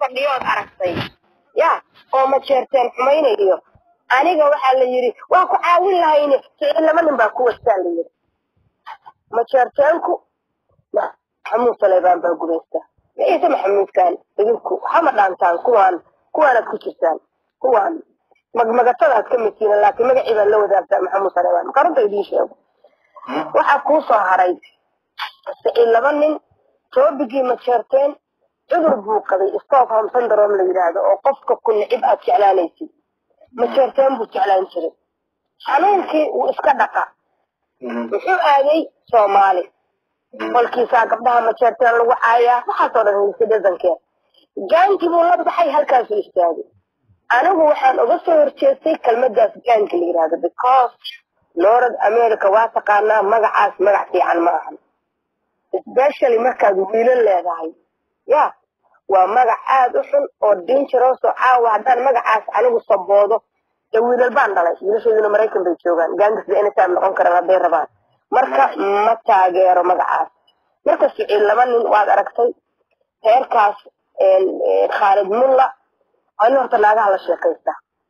fadhiyood aragtay ya oo ma jeerteen xumaynayo aniga waxa la yiri waa ku caawin lahayne lama nin baa ku wastaan la yiri ma jeerteenku Maxamuud Saleebaan baa gubeysta إيه محمود كان يقولكوا حمد عنتان كوان ku jirtaan kuwan magmagtada ka midkiin laakiin magaciisa la wadaagta Maxamuud Saleebaan qaranta idin sheego waxa ku soo haray laba nin toobigii ma jeerteen cudur buu qabay Stockholm syndrome la yiraahdo oo qofka ku nicib aad jeclaanaysid ma jeerteen buu jeclaan jiray xanuunkii uu iska dhaqa wuxuu aaday Soomaali qolkiisa gabdhaha ma jeerteen lagu caaya waxa soo dhan sidaankeed gaanki buu la baxay halkaas istaagay anigu waxaan uga soo horjeestay kelmadaas gaanki la yiraahdo because North America waa taqaanaa magacaas magac fiican ma ahan especially markaad wiilal leedahay ya waa magac aad u xun oo dangerous oo caawa hadaan magacaas anigu saboodo ee wiilal baan dhalay wiilasheeduna Mareykan bay joogaan gaangis inay taan noqon karaan haday rabaan marka ma taageero magacaas marka sicil laba nin waad aragtay heerkaas Khalid Mulla ayuu horta naagaha la sheekaysta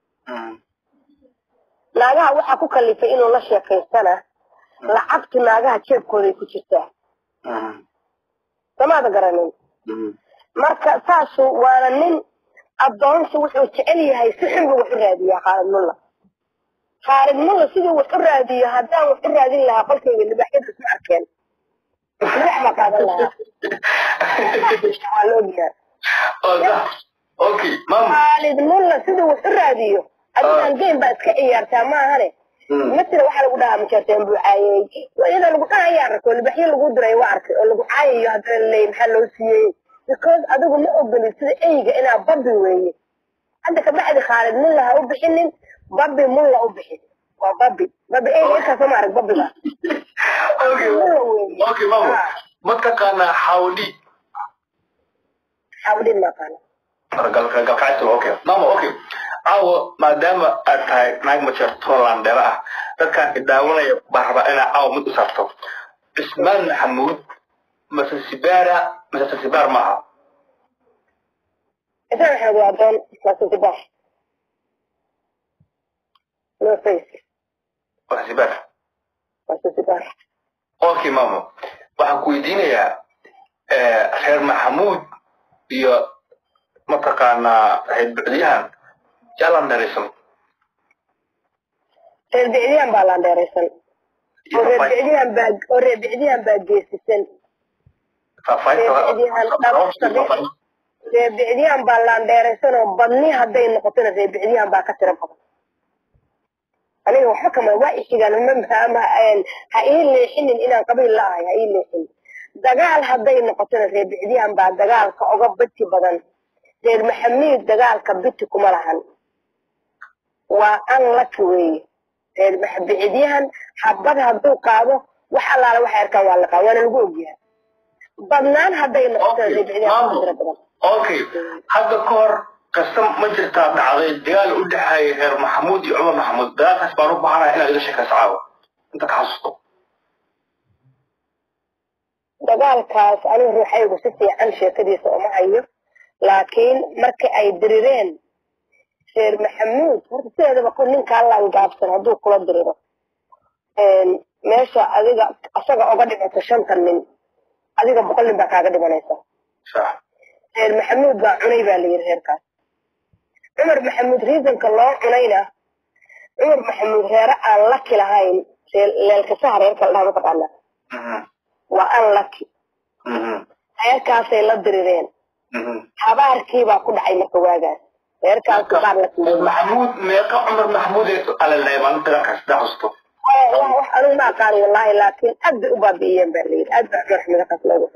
naagaha waxa ku kalifay inuu la sheekaystana lacagta naagaha jeebkooda ku jirtaa samada garanay marka saasu waana nin adoonsi wuxuu jecel yahay si xun wax u raadiyaa Khalid Mulla sidoo wax u raadiyo hadaan wax u raadin lahaa qolkayga libaxyada isma arkeen ما قال الله اوكي ماما خالد مولى سيده وحراديو ادان جيم با iska ciyaarta ma ahane مثل waxa lagu dhahaa ma jeerteen buu caayay wayada lagu ciyaar ko libaxyo lagu diray waa arkay oo lagu caayayo hadan leey maxaa loo siiyay because adigu ma ogoli sida eyga ina babbi weeye hadda ka baxdi Khalid Mulla ha u bixinin babbi Mulla u bixin waa babbi eyga ka soo marag babbi ba اوكي ماما ما تقانا حاولي ما قال قال كايتو اوكي ماما اوكي او ما دام اتاي ناق ما جرتولان ديرا dadka idaawanaya barba ina aw mid u sarto Ismaan Maxamuud masasibaar maaha إذا إحنا قاعدين مسافر لا فيس مسافر أوكي ماما waxaan ku weydiinayaa reer Maxamuud iyo mataqaanaa hay'adyahan jalan dheeraysan hay'adyahan baa dheeraysan hay'adyahan baa geesisan hay'adyahan baa dheeraysan oo badni haday noqotona hay'adyahan baa ka tira badan aniga waxa kama waa ishigaan ma fahma ha ileexin inaan qabiil laahay ha ileexin dagaal haday noqotona reebicdiyan baa dagaalka uga badti badan reer Maxamuud dagaalka biti kuma lahan waa an la kuway reer Maxamuudiyaan xabad haduu qaado wax allaala wax yarkaan waa la qaadana lagu ogyahay badnaan haday noqotona reebicdiyan badan okay hadda koor قسم مجلس دعوي ديال ودحاي غير محمود عمر محمود داك اسبارو بحرا الى ليش كسعاو انت كحسطو dagaalkaas anigu ruuxaygu si fiican sheekadiisa uma hayo laakiin markii ay dirireen Sheer Maxamuud horta sideedaba ku ninka laan gaabsan haduu kula diriro meesha adiga asaga uga dhimato 5 nin adiga 100 nin baa kaaga dhimanaysa sax Sheer Maxamuud baa cunay baa la yiri heerkaas عمر محمود ريزن كله علينا عمر محمود هراء لك لهين للكسار يركل لها متقالة وأن لك هيركل سيلدرين حبار كيبا كل عين كواجا هيركل كبار لك محمود ميقع عمر محمود على الليمان تلاك استعصته أنا ما قال والله لكن أبدأ بابيين برليد أبدأ رحمة الله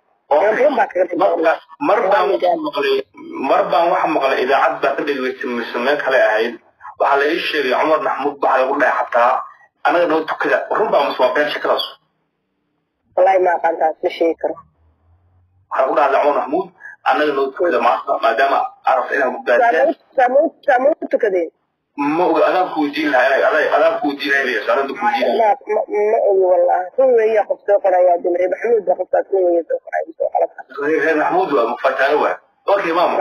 مربان waxaa maqlay idaacad baa ka dhageysan kale ahayd waxa la ii sheegay Umar Maxamuud baa lagu dhaay xataa anaga noo tukada run baa muswaaqeen shakadaas wallahi ma qantaas la sheegi karo waxa lagu dhaay Umar Maxamuud anaga noo tukada maadaama araf inaan ku gaadhay samuud tukadeen ما أنا كودين هاي أنا كودين هاي أنا كودين ما والله هو يقف سوق يا دمري محمود يقف سوق يا سوق غير محمود ومفتاح اوكي ماما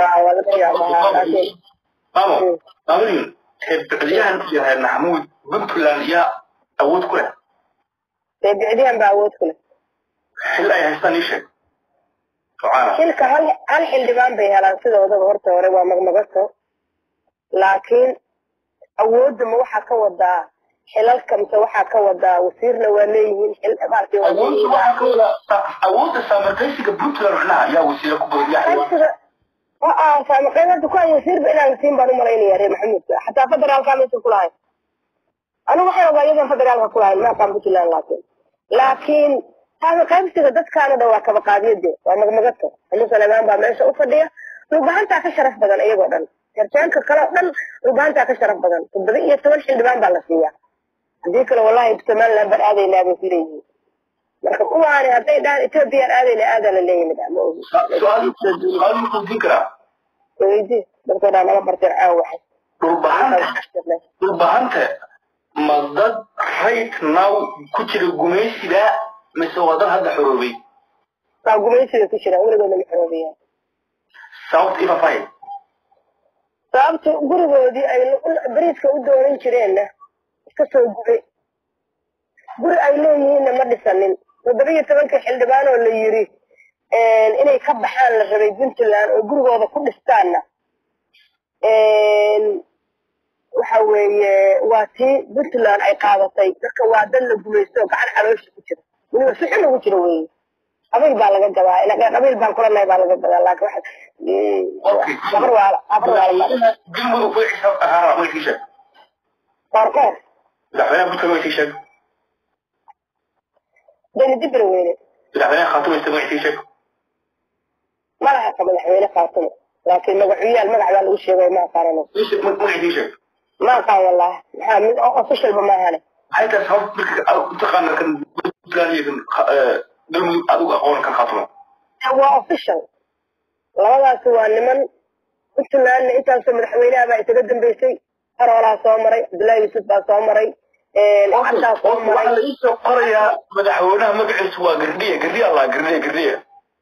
ماما مامرين بعديان يا محمود بنتلان يا أود كله بعديان بأود كله حل أي هستاني شيء شلك هل حلبان بيها سيدا وده هورتا وروا مغمغته لكن أود ما وحا كودا حلال كم سوحا كودا وسيرنا وليه حل أبارتي أود وحا كودا أود سامركيسي كبنتلان رحنا يا وسيرة كبير يا حيوان فمقيمة دكان يصير بإنا نسيم بارو مريني يا ري محمود حتى فدرال كامل كلها أنا وحي وغايدا فدرال كلها ما كان بطلان لكن هذا قيمة سيدة كان دوا كبقادية دي ومغمغته أنه سلمان بامعيشة أفضية ربهانتا كشرف بدن أيه قدن كرتان كقرأ ربهانتا كشرف بدن تبدأ يتوان حلبان بالنسية هذيك والله بسمان لابر آذي نابي فيريه marka kuwaani haday dhaan Ethiopia aadayna aada la leeyahay su'aal muxuu fikra weydii dadka dhan bartay wax dhulbahanta madad right now ku jira gumeysida mise wadan hadda xoroobay gumeysida ku jira weligood ma xoroobaya south ifafay sababta gurigoodii ay bariiska u dooran jireen iska soo gubay guri ay leeyihiin ma dhisanin ودبي تبانك حلبان ولا يري إني كب حال الربي بنت لان وجروه هذا كل استانا وحوي واتي بنت لان أي قاضي تك وعدل البوليسوك عن حلوش كتير من وسحنا كتيروي قبل بالغ الجواء لكن قبل بانكولا ما بالغ الجواء لكن واحد أبرو على جنبه في حساب ما يفيشك باركور لا أنا بقول ما يفيشك بين دبر وين لا خاطر يستمع فيك ما راح أكمل حوالي خاطر لكن مجموعية المجموعة على وش ما قارنوا ليش ما فيك ما قال والله من أوفيشال بما هنا هاي تصحب تقارن كان بلاني كان قبل أدو أقول كان خاطر هو أوفيشال لا سوى لمن قلت له أن أنت سمر حوالي ما يتقدم بشيء أنا ولا صامري بلا يسبب صامري وعلى إيش قرية مدحونها مقعس وقردية الله قردية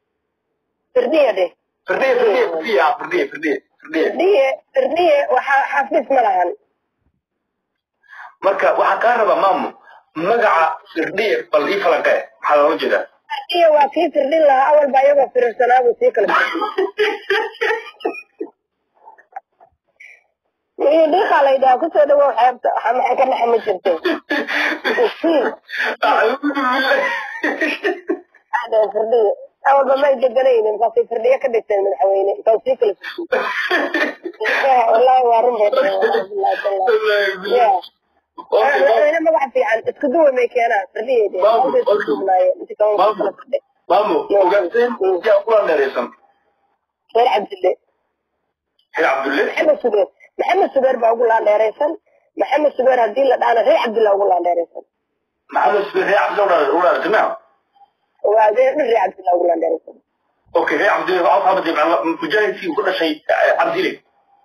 وحافظ ملهن مركا وحكاربا مامو مقع قردية بل إفلقاء حالا وجدا قردية وفي قردية لها أول بايوغا في رسالة وسيكل ليه خالي ده كنت أدوه حيبت كان حمد جرتين أعوذ بالله هذا فردية أول ما يجدنين إنك في فردية كدتين من حويني توصيك لك والله وارم أنا ما بعد في عن اسكدوه ميكي أنا فردية دي مامو وقفتين يا أقول ناريسم خير عبد الله محمد سبير بقول له ديريسن محمد سبير هدي له أنا غير عبد الله أقول له ديريسن محمد سبير غير عبد الله ولا تمام غير عبد الله أقول له ديريسن أوكي غير عبد الله أصحاب تبع مجاهد في كل شيء عبد الله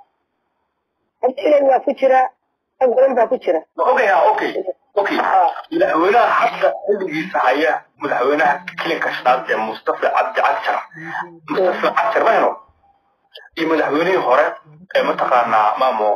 وفكرة أقول له فكرة أوكي لا ولا حتى اللي صحيح مدحونها كل كشطات مصطفى عبد عكشر ما هنو مدحوني هراء متقارنا مامو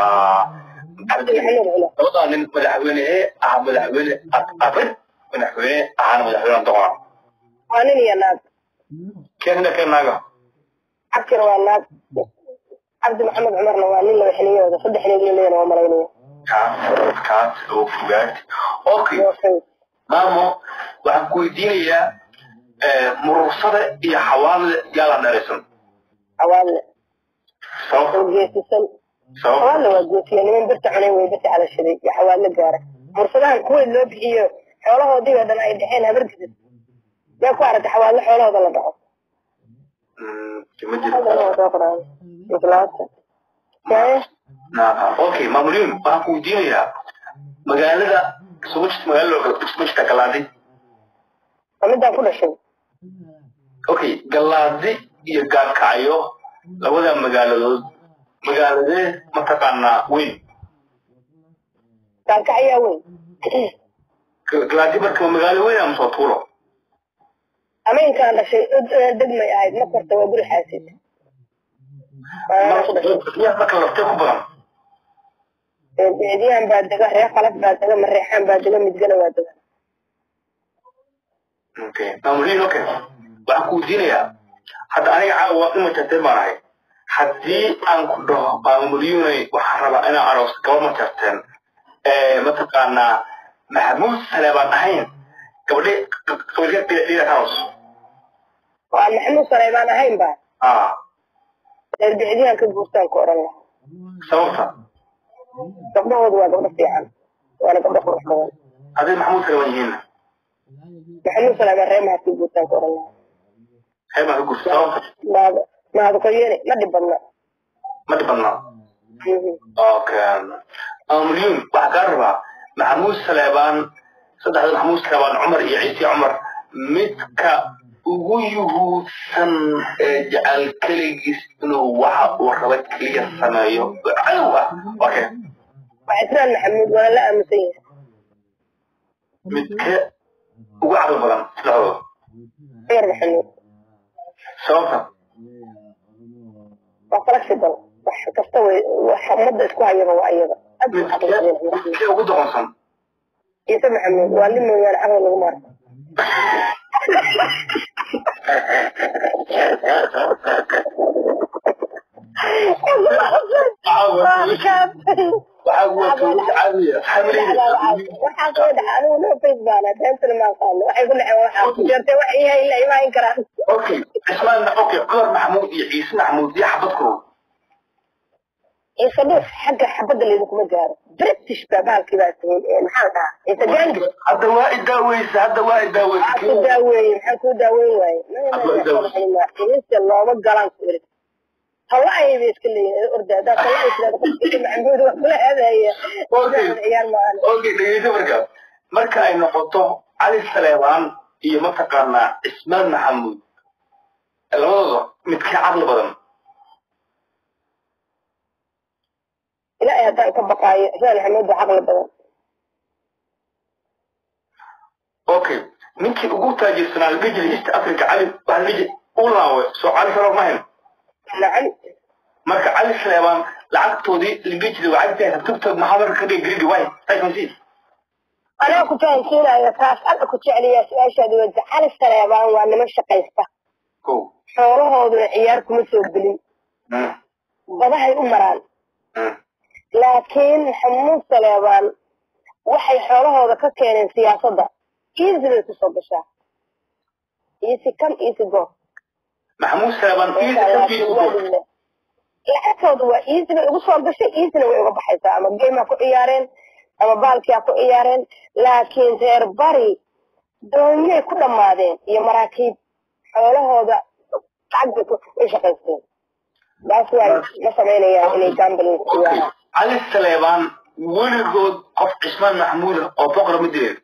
وضع مدحوني مدحوني أبد مدحوني مدحوني طبعا وأنا يا ناس كان ناقة عكر والناس عبد محمد عمر نواني اللي حنيه وده صدق حنيه اللي أنا وملاينيه كات وفجات أوكي مامو وحكوي دينية مرصدة يا حوال يلا نرسم حوال حوال وجيت يعني من برت عليه ويبت على الشريك يا حوال الجارة مرصدان كل اللي بحيه حوله دي بدنا يدحين هبركز يا كوارد حوال حوله هذا اللي ضعف اوكي مامورين باكو دينيا magaalada sumajta galaadi amida ku dhashay okay galaadi iyo gaarkaayo labada magaaladood magaalade mataqaana weyn gaarkaayo weyn galaadi marka magaalo weyn ama soo tuuro ameen kan dhashay degmay ahayd ma korta waa guri xaasid يا بك لو تكبر بعدين بعد دقة ريح خلاص بعد دقة مريحان بعد دقة متجنا بعد دقة اوكي امرين اوكي باكودين يا حتى انا عاوه ما تتبعي حدي ان كدو امريوني وحربا انا عروس كما ترتن متقانا محمود سليمان اهين قبل دي هاوس محمود سليمان اهين با بعدين كبوستان كورلا سوفا قبل هو قبل فيها وانا قبل خروج كمان هذا محمود سليمان هنا محمود سليمان ريما في كبوستان كورلا هي ما يقول سوفا ما هذا كياني ما دبنا اوكي امرين بحقربا محمود سليمان صدق محمود سليمان عمر عيسى عمر متك ويهو سن جعل كليس انه وحا وربت كليس سمايو ايوه اوكي وعثمان محمود ولا لا مسيح متك وعد البلان لا غير محمود سوف وفرق في الدل كستوي وحمد اسكو عيبه وعيبه متك وقد غنصم يسمى محمود وقال لي وانا عمل الغمار اوكي اسمعنا اوكي عمر محمود عيسى محمود يا حبتكم يصدق حق حبد اللي يدكم جار بريتش بابال كذا محاضة يتجنج هذا واحد داويس حكو داوي واي ما ينسى الله ما قالان كبرت هلا أي بيس كلي أردا ده كلا يصير ده محمود ولا هذا هي اوكي دقيقة مركب مركب أي نقطة علي السليمان هي متقارنة اسمان محمود الوضع متكعب بدن لا هذا كبقاي عشان حمود عقل بدن اوكي منك ugu taajirsanaa bijil East Africa علي bahli ulaawe soo cali faro mahin nacam marka cali Sleeman lacagtoodii bijil wacagteeda tubtood maxabar ka dhigay way tayfansi أنا كنت أنسينا يا كاس أنا كنت عليا أشهد وجه على السلام وأنا مش شقيسته حوره هذا عياركم سوبلي بضحي أمران لكن حمود سليمان وحي حوره هذا ككين سياسة ده إيزي تصبشة إيزي كم إيزي جو محمود سليمان إيزي جو العكس هو إيزي وصبشة إيزي لو يبغى بحثه أما جيما كو إيارين أما بالك يا كو إيارين لكن زير بري دنيا كل ماذا يا مراكب حوله هذا عقدك إيش قصدين بس يعني مثلا يعني جنبلي علي السليمان ولقوا قف عثمان محمود أو بقرة مدير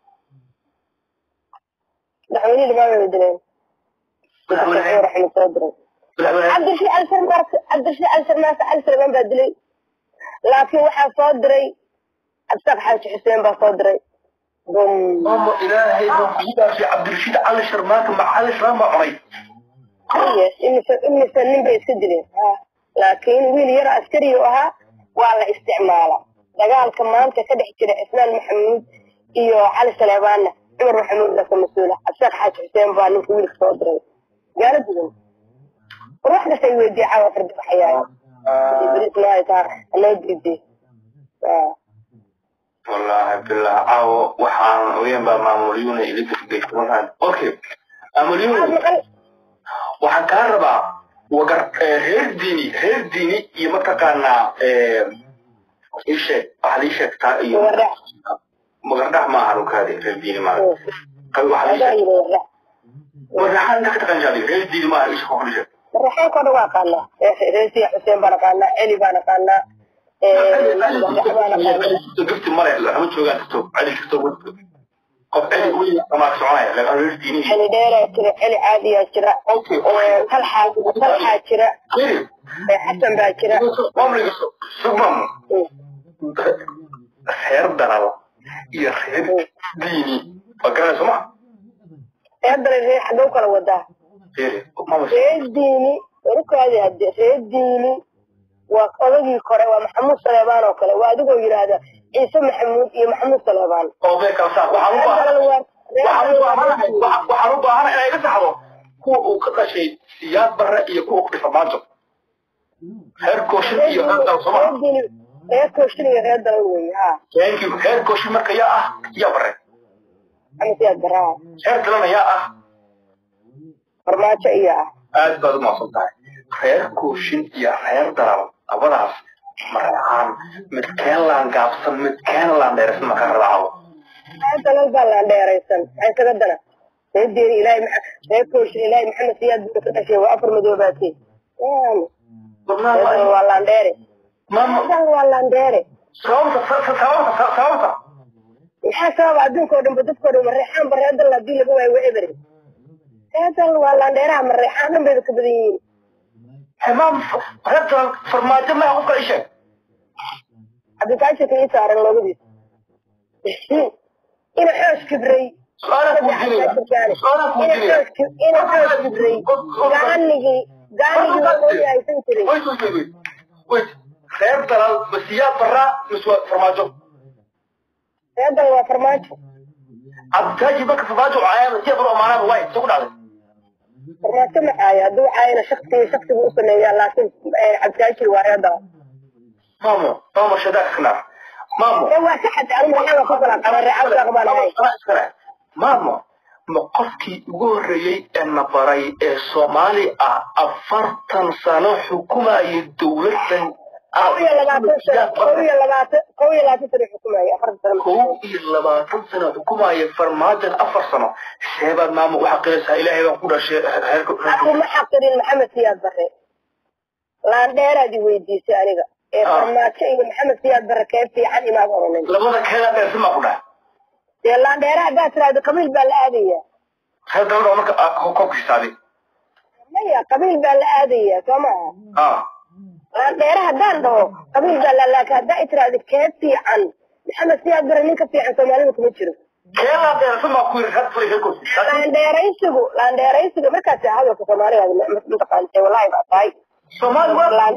دعوني اللي ما بيدرين رح نصدر عبد الشيء ألسر من بدلي لكن واحد صدري أبسط حاجة حسين بصدري ماما إلهي بمجيبها في عبد الرشيد على شرمات مع على شرام معي إني سنين بيسدلين لكن ويل يرى عسكري وها وعلى استعماله دقال كمان كده كده إسلام محمود إيو على سليمان عمر محمود لك مسؤولة أبسط حاجة حسين بانو كويلك صدري قالت لهم روح ده سيوي دي عاوة فرد بحياة بريد ما يتعرف أنا يدري والله بالله عاو وحان وين بقى ماموريون اللي في وحان اوكي ماموريون وحان كهربا وقر غير ديني يمتقانا ايش احليشك تا ايو مغردح ما هروك هذه غير ديني ما قوي احليشك ورحان لك تقنجالي غير ديني ما ايش احليشك الرحان كده واقعنا رئيسي حسين بارقانا علي بارقانا قلت مرة لا هم شو قاعد تكتب علي شو تقول قف علي وين ما تسمعه لكن أنا ديني علي دايرة كذا علي عادي كذا أوكي طلحة كذا حسن بقى كذا عمري سمم خير دلالة يا خير ديني فكرنا سمع يقدر يجي حدوك ولا وده خير خير ديني وركادي هدي سيديني وقضي كره ومحمود سليمان وكله وادغو يراهدا عيسى محمود iyo محمود سليمان oo bay ka saar waxaan u baahan inay iga saxdo kuwa uu ka dhashay siyaad barre iyo kuwa ku dhifan maajo heer kooshin iyo hadal Soomaali heer kooshin iyo hadal weey ha thank you heer kooshin marka yaa ya barre ama siyaad barre heer kalena yaa farmaajo iyo aad baad u maasantahay heer kooshin iyo heer dalal abadaas maraan mid keenlaan gaabsan mid keenlaan dheersan ma ka rabaa dalal baa dheeraysan ay kaga dana seedii ilaahay heer kooshin ilaahay maxamed siyaad buu ka dhashay waa afar madoobaatay waa la dheere mama waa la dheere sababta maxaa sabab adduunka oo dhan dadka oo dhan reexaan bareedan la dii laga waay waa eber هذا ولا نديرها من ريحان بكبرين حمام هذا فرماجة ما هو كل شيء أبي تعيش في إسارة لو بدي إنا حوش كبري سؤالك مجنية إنا حوش كبري قانيجي وقولي هاي سنتري ويت خير ترى بسيات برا مسوى فرماجة هذا هو فرماجة أبتاجي بك فرماجة وعيان سيا برا معنا بوايد سوكنا عليه فرماجة معايا دو عيان شخصي بوصلني لكن أبتاجي وعيادا ماما شداك خلاف ماما هو سحد أنا محاولة فضلا على الرعاية الأغبال هاي ماما مقفكي غوريي ان باراي الصومالي افرتن سنه حكومه الدوله قوية لا تسري حكومة أفرتن سنه حكومه فرماجن افر سنه شباب ماما وحقيسها الهي وقول شيء أبو محقرين محمد سياد بري لا ديرا دي ويديسي انيغا فرماجن محمد سياد بري كيف في عن ما قرنين لبدا كلا اسمع قدا يلا ديرا قاتل قبيل بالعادية هذا هو مرك حقوق حسابي مايا قبيل بالعادية سمعها ديرا داندو قبيل بالعلاك هذا اتراد كيفي عن محمد سياد برنيك في عن سومالي كمجرو كلا ديرا سمع كوير خد في هيكو لان ديرا يسغو مركا هذا كسومالي متقانتي والله باي سومالي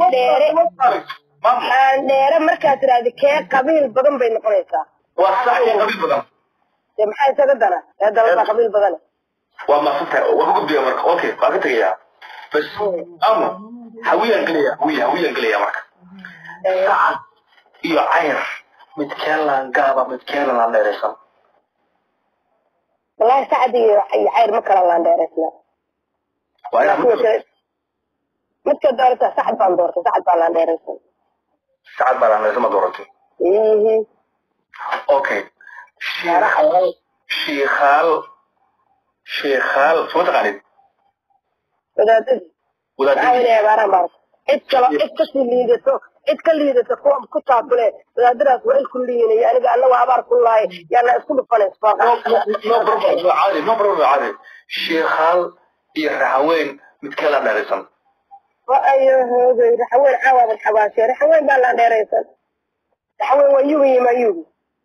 لان ديرا مركا تراد كيف قبيل بدن بين نقونيسا وصح قبيل بدن maxay isaga dana dalka qabiil badan وما فتح وحقوق دي مرك اوكي باقي تغيا بس اما هويا انقليا مرك ساعة iyo عير متكلان قابا متكلان ديرسان والله سعد iyo عير ما kala laan deersana midka doorta saxad baan doorta saxad baan laan deersan saxad baan laan deersan ma doortay اوكي شيخال شو تقاليد ودادي عبارة بارك اتكليدتو كتابله ودادراس وإل كليين يعني قال له عبار كلها يعني اسكول فلس نو بروبلم عادي شيخال يرحوين متكلم دارسان ايوه رحوين عوام الحباشي رحوين بالله دارسان رحوين ويوي ما يوي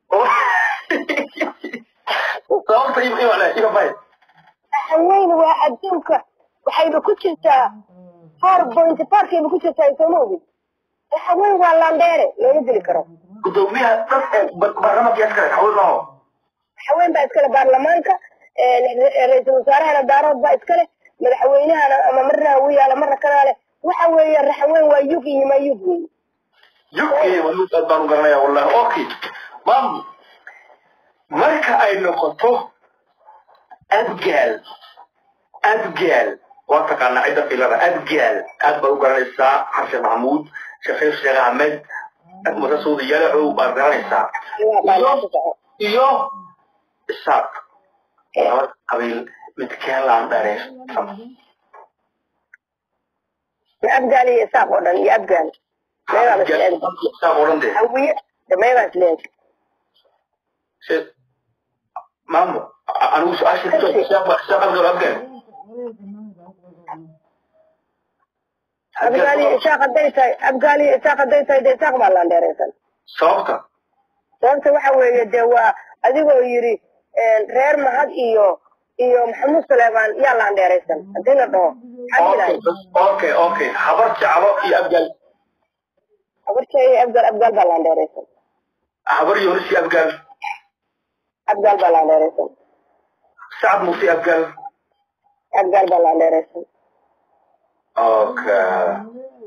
صوت ايه ولا ايه باي حوين واحد دونك waxayba ku jirtaa 4.5 kayba ku jirtaa Soomaali حوين waa landere loo dili karo gudoomiyaha barnaamijka yaskar حوين baa iskala baarlamaanka ra'iisul wasaaraha daarad baa iskala madaxweynaha ama marna uu yaala marna kale waxa weeye حوين waa yugi ma yugi wuu baan garanaya wallahi okay mam marka ay noqoto أدجال واتقنا عدة في لنا أدجال أدبر قرنيسا حسن محمود شيخ أحمد المتسود يلعو قرنيسا إيوه الساق قبيل متكال عن داريس أبجالي الساق ودن يأبجال ما يبقى سلين الساق ودن دي هوية ما يبقى سلين شيء مامو أنا وش أشيل الساق أبغى أبجال أبغالي إساق ديتا دي إساق مالان ديريسان صوبتا waxa weeye de waa adigoo yiri reer mahad iyo maxamuud Suleymaan yaa laan dheeraysan hadii la dhaho اوكي خبرت على يا ابقال خبرت يا ابقال بلانديريسن خبر يونس يا ابقال بلانديريسن سعد موسى ابقال بلانديريسن اوكي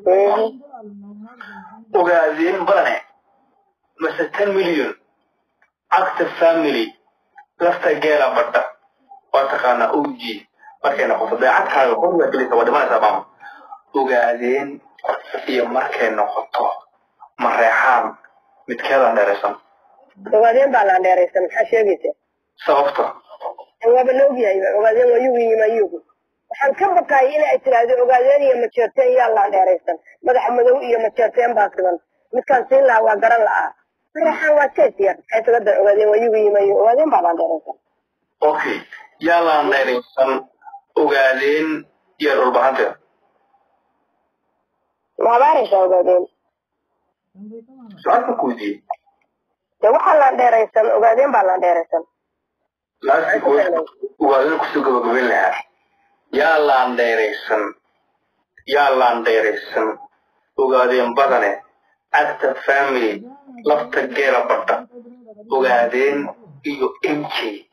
وقاعدين برني مثلا 10 مليون active family lafta geela badda waa taqaana OG markay noqoto daacadkaaga qofka gelisa waa dhimanaysaa maama ogaadeen iyo markay noqoto mareexaan midkeedan dheeraysan ogaadeen baa la dheeraysan maxaa sheegaysa sababta waaba la ogyahay ogaadeen waa yugu yimayugu waxaan ka baqay inay tiraahdo ogaadeen iyo majeerteen yaa la dheeraysan madaxa madow iyo majeerteen baa sidan midkaan siin lahaa waa garan lahaa mareexaan waa keesiya maxay taga dar ogaadeen waa yugu yimayo ogaadeen baa la dheeraysan okay yaa la dheeraysan ogaadeen iyo dhulbahanteeda ma habaaraysa ogaadeen su'aalka kuweydiiyey de waxaa la dheeraysan ogaadeen baa la dheeraysan laasti ogaadeen kusoo gabagabayn lahaa yaa laan dheeraysan ogaadeen badane active family lafta geela badda ogaadeen iyo MK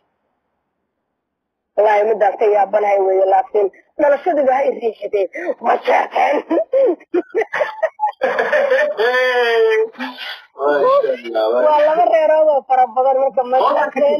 والله مدة يا بناي ويا لكن أنا شو ده هاي ريحتي ما شاكن والله مرة روضة فربنا منكم ما شاكن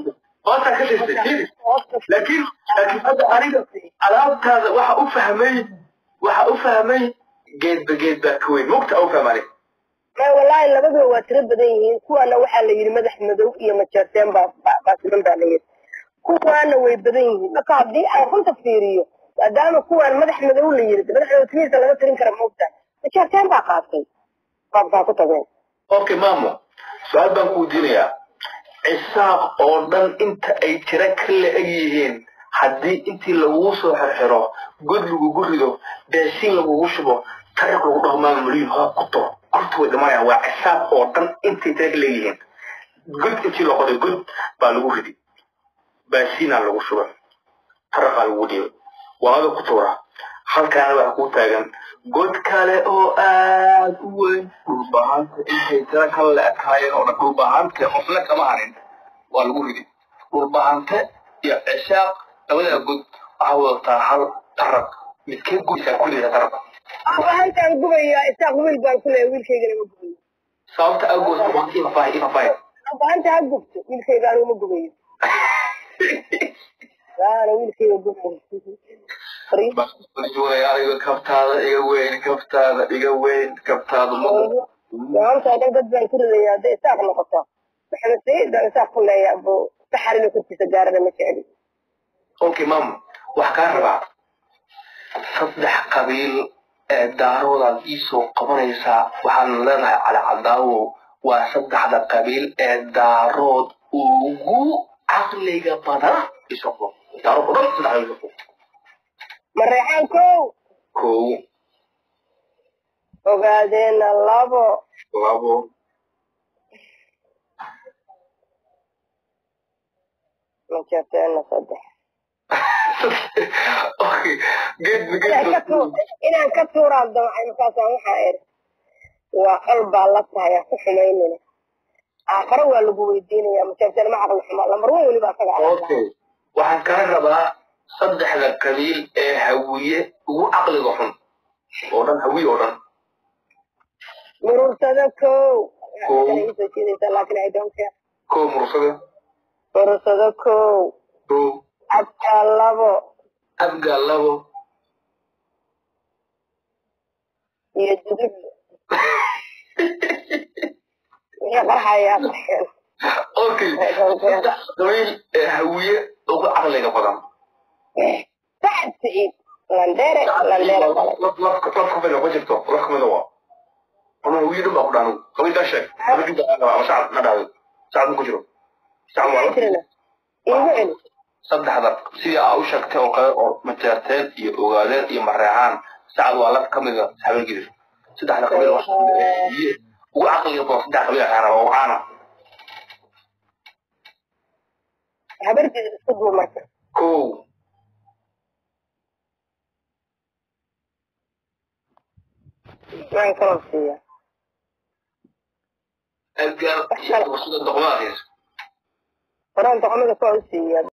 لكن أنا هذا waxa u fahmay geed baakweyn mugta u fahmay والله labadu waa tiro badan yihiin kuwana waxa la yiri madax madow iyo majeerteen baa siman baa la yiri kuwana way badan yihiin marka hadii aan runta fiiriyo maadaama kuwan madax madow la yiri madaxda tiisa laga tirin kara mugta majeerteen baa qaatay baa ku tageen okay maamo su'aal baan ku diinayaa isaaq oo dhan inta ay tira kale yihiin haddii intii lagu soo xirxiro god lagu gurido beeshin lagu shubo taariikh lagu dhaqmaa mulin ha kuto kurtu wadamaya waa isaaq oo dhan intii tira kale yihiin god intii loo qoday god baa lagu ridi beeshina lagu shubo taariikh lagu dhiyo waada ku tuura halkaana waxa ku taagan god kale oo aad u weyn dhulbaahanta intay tira kale akaayeen oo dhulbaahanta qofna kama harin waa lagu ridi dhulbaahanta iyo isaaq labada god waxa wadataa hal tarab midkee guysa kulliga tarab halkaan gubaya isaaq wiil baan ku leeyahay wiilkaygana ma gubayo sababta agoos waqti ifay baanta ha gubto wiilkayga ma gubayo لا wiilkayga gubayo bas iga kabtaada iga weyn kabtaada maanta dad baan ku ridayaa de isaaq noqoto maxamed sayid baan isaaq ku leeyahay abo saxarina kurtiisa gaarada ma jeceli okay mama wax ka rabaa saddex qabiil ee daaroodan isoo qabanaysa waxaan leedahay cala cadaawo waa saddexda qabiil ee daarood ugu caqliga badan isoo daarood badan saddexda isoo mareexaan kow ogaadeena labo majeerteena saddex okay inaan ka tuuraa damcay markaasaan waxaa iri waa qalbaa la tahay ku xumaynina aakhare waa lagu weydiinayaa majeerteen ma caqli xumaa lambar wan weliba asaga okay waxaan kaa rabaa saddexda qabiil ee hawiye ugu caqliga xun oo dhan hawiye oo dhan murursada kow laakiin I don't care murursada kow abgaal labo iyo judub wixii qarxayaa qarxeen okay qabiil ee hawiye ugu caqliga badan سعد سعيد لانديري لفك بينه وجهته لفك منه أنا هو يدوم أقدانه قبل ده شيء قبل كده أنا سعد نبعه سعد مكجرو سعد والله إيه صدق هذا سيا أوشك تأو متجرتين يوغالين يمرعان سعد والله كم إذا سحب الجيش صدق هذا قبل واحد وعقل يبغى صدق قبل أنا وعانا هبرد الصدق مرة كو ما يكرم فيها أبقى وصلت الضغوات فران تقوم بسوي فيها